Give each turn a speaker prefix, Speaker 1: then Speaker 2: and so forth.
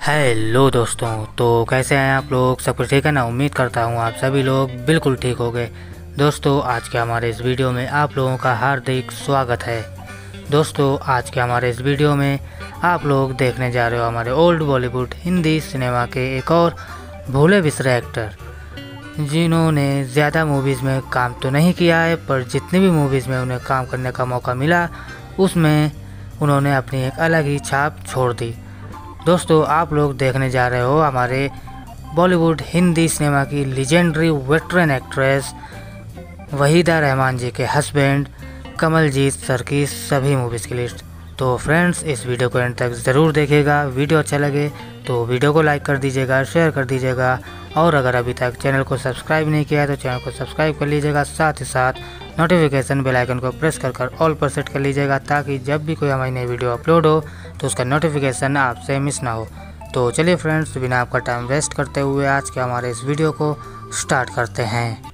Speaker 1: Hello दोस्तों, तो कैसे हैं आप लोग। सब कुछ ठीक है ना। उम्मीद करता हूँ आप सभी लोग बिल्कुल ठीक हो गए। दोस्तों, आज के हमारे इस वीडियो में आप लोगों का हार्दिक स्वागत है। दोस्तों, आज के हमारे इस वीडियो में आप लोग देखने जा रहे हो हमारे ओल्ड बॉलीवुड हिंदी सिनेमा के एक और भूले बिसरे एक्टर, जिन्होंने ज़्यादा मूवीज़ में काम तो नहीं किया है, पर जितनी भी मूवीज़ में उन्हें काम करने का मौका मिला उसमें उन्होंने अपनी एक अलग ही छाप छोड़ दी। दोस्तों, आप लोग देखने जा रहे हो हमारे बॉलीवुड हिंदी सिनेमा की legendary veteran actress Waheeda Rehman ji के हस्बैंड कमलजीत सर की सभी मूवीज़ की लिस्ट। तो फ्रेंड्स, इस वीडियो को एंड तक ज़रूर देखिएगा। वीडियो अच्छा लगे तो वीडियो को लाइक कर दीजिएगा, शेयर कर दीजिएगा, और अगर अभी तक चैनल को सब्सक्राइब नहीं किया है तो चैनल को सब्सक्राइब कर लीजिएगा। साथ ही साथ नोटिफिकेशन बेल आइकन को प्रेस कर ऑल पर सेट कर लीजिएगा, ताकि जब भी कोई हमारी नई वीडियो अपलोड हो तो उसका नोटिफिकेशन आपसे मिस ना हो। तो चलिए फ्रेंड्स, बिना आपका टाइम वेस्ट करते हुए आज के हमारे इस वीडियो को स्टार्ट करते हैं।